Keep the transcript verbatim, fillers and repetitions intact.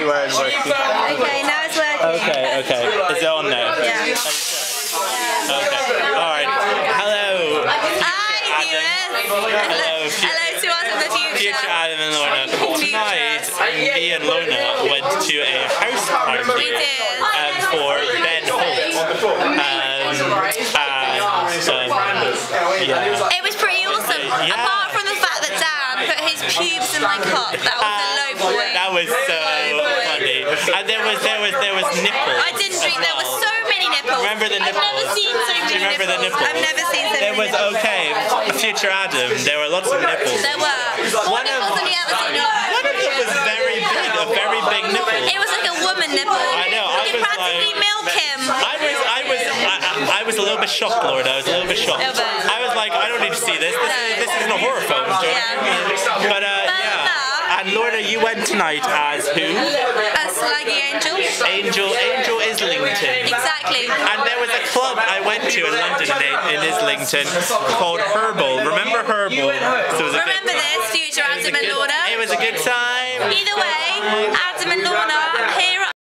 we weren't working. Okay, now it's working. Okay, okay. Is it on now? Yeah. Okay. Alright. Hello. Hi, viewers. Hello. Hello to us in the future. Future Adam and Lorna. Tonight, me and Lorna went to a house party We did. um, for Ben Holt. Um, and, um, yeah. It was pretty awesome. Yeah. Apart from the fact that Dan put his pubes in my cup. That was a low point. That was so funny. And there was, there was, there was nipples. I didn't drink. There were so many nipples. Remember the nipples? I've never seen so many Do you remember the nipples? I've never seen so There many was, nipples. okay, Future Adam, there were lots of nipples. There were. What One of- nipples have you ever seen? One of them was very big, a very big nipple. It was like a woman nipple. I know, I You could was practically like- milk him. I was, I was, I, I was a little bit shocked, Lord. I was a little bit shocked. Little bit. I was like, I don't need to see this. This, is, this isn't a horror film. Do you know what I mean? But uh, yeah. And Lorna, you went tonight as who? A slaggy angel. Angel, Angel Islington. Exactly. And there was a club I went to in London in, in Islington called Herbal. Remember Herbal? So it was a Remember good, this, future it was a Adam and good- Lorna. It was a good time. Either way, Adam and Lorna